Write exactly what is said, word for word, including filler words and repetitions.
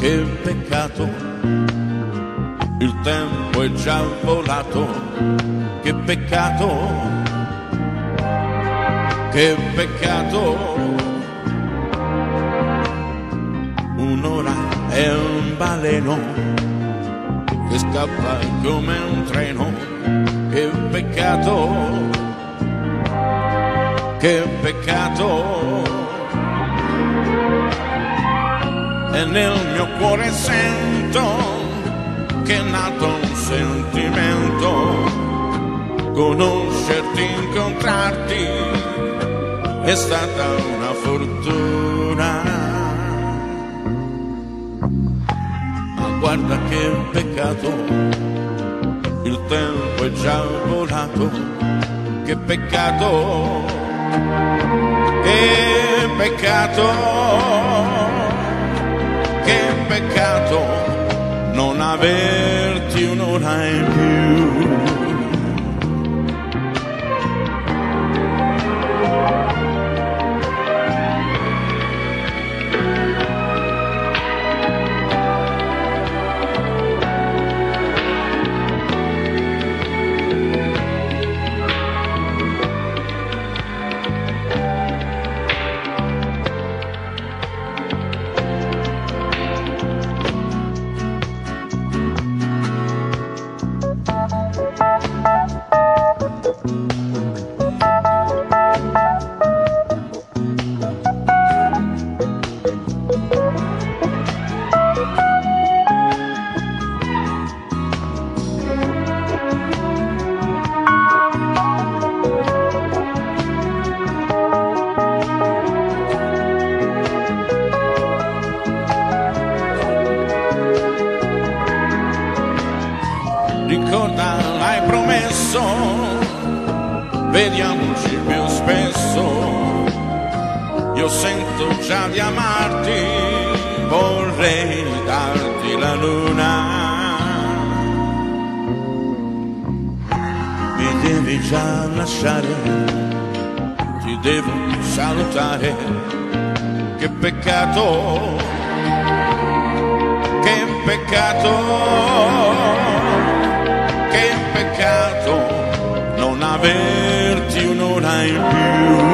che peccato, il tempo è già volato, che peccato, che peccato. Un'ora è un baleno che scappa come un treno, che peccato, che peccato. E nel mio cuore sento che è nato un sentimento, conoscerti, incontrarti è stata una fortuna. Ma guarda che peccato, il tempo è già volato, che peccato, che peccato. Che peccato non averti un'ora in più. Ricorda, l'hai promesso, vediamoci più spesso. Io sento già di amarti, vorrei darti la luna. Mi devi già lasciare, ti devo salutare. Che peccato, che peccato. Che peccato non averti un'ora in più.